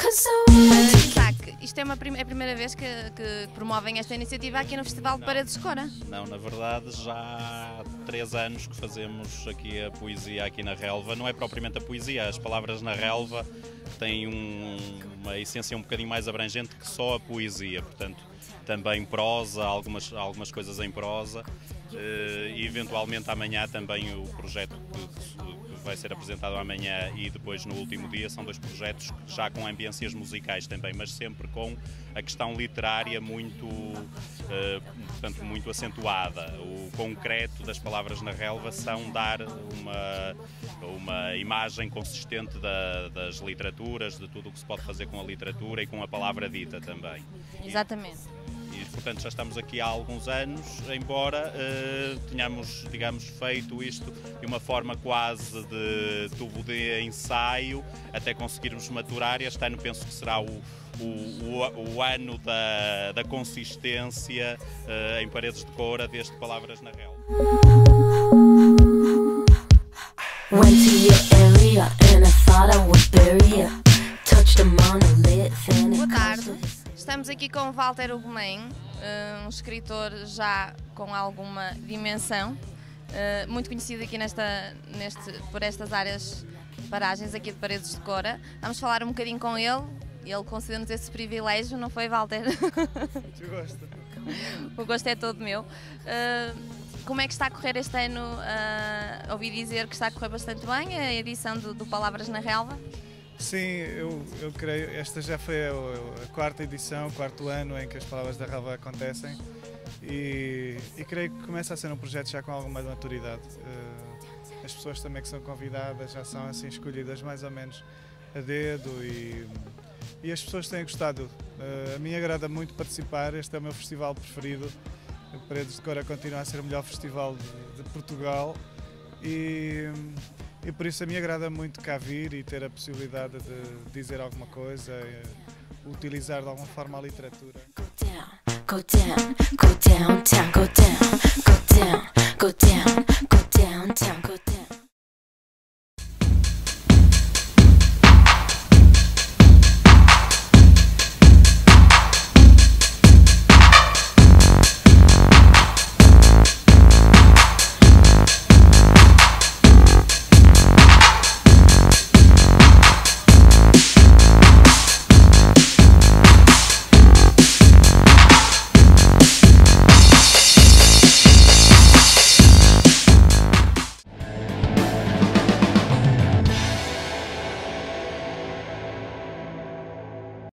Isaac, isto é a primeira vez que promovem esta iniciativa aqui no Festival de Paredes de Cora? Não, na verdade já há 3 anos que fazemos aqui a poesia aqui na relva. Não é propriamente a poesia, as palavras na relva têm uma essência um bocadinho mais abrangente que só a poesia, portanto também prosa, algumas coisas em prosa e eventualmente amanhã também o projeto que vai ser apresentado amanhã e depois no último dia são 2 projetos já com ambiências musicais também, mas sempre com a questão literária portanto, muito acentuada. O concreto das palavras na relva são dar uma imagem consistente das literaturas, de tudo o que se pode fazer com a literatura e com a palavra dita também. Exatamente. E, portanto, já estamos aqui há alguns anos, embora tenhamos, digamos, feito isto de uma forma quase de tubo de ensaio, até conseguirmos maturar. Este ano penso que será o ano da consistência em Paredes de Cora deste Palavras na Relva. Boa tarde. Estamos aqui com o Walter Ugumem, um escritor já com alguma dimensão, muito conhecido aqui por estas áreas paragens aqui de Paredes de Cora. Vamos falar um bocadinho com ele concedeu-nos esse privilégio, não foi, Walter? Muito gosto. O gosto é todo meu. Como é que está a correr este ano? Ouvi dizer que está a correr bastante bem a edição do Palavras na Relva. Sim, eu creio, esta já foi a 4ª edição, o 4º ano em que as Palavras da Relva acontecem e creio que começa a ser um projeto já com alguma maturidade. As pessoas também que são convidadas já são assim escolhidas mais ou menos a dedo e as pessoas têm gostado. A mim agrada muito participar, este é o meu festival preferido. Paredes de Cora continua a ser o melhor festival de Portugal e por isso a mim agrada muito cá vir e ter a possibilidade de dizer alguma coisa, utilizar de alguma forma a literatura. Go down, go down, go down, go down, go down, go down.